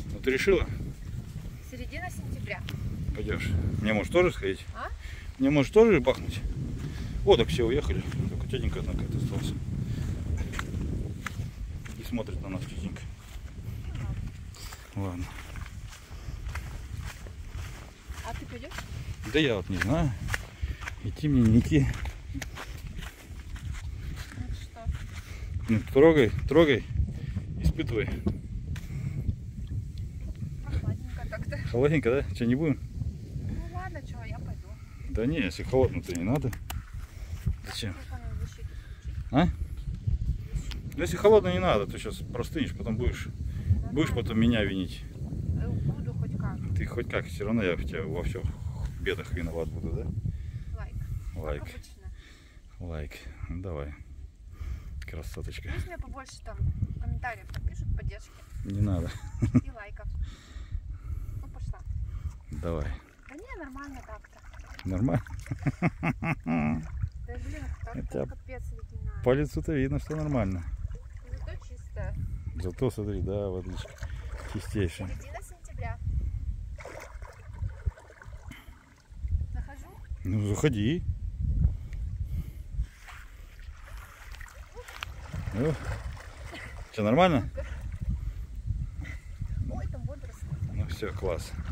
Ну ты решила? Середина сентября. Пойдешь. Мне можешь тоже сходить? А? Мне можешь тоже бахнуть? О, так все уехали. Только тетенька одна какая-то осталась. И смотрит на нас тетенька. Ладно. А ты пойдешь? Да я вот не знаю. Идти мне не идти. Ну что? Ну, трогай, трогай. Испытывай. Прохладненько так-то. Холодненько, да? Что, не будем? Ну ладно, что, я пойду. Да не, если холодно-то не надо. Зачем? Как нам защиту включить? А? Ну, если холодно не надо, то сейчас простынешь, потом будешь потом меня винить. Буду хоть как. Ты хоть как, все равно я в тебя во всех бедах виноват буду, да? Лайк. Лайк. Как обычно. Лайк. Ну, давай. Красоточка. Пусть мне побольше там комментариев напишут, поддержки Не надо. и лайков. Ну пошла. Давай. Да не, нормально так-то. Нормально? Да блин, Хотя так капец ледяная. По лицу-то видно, что нормально. Зато чистая. Зато, смотри, да, водичка чистейшая. Середина сентября. Захожу. Ну, заходи. Что, нормально? Ой, там водоросли. Ну все, класс.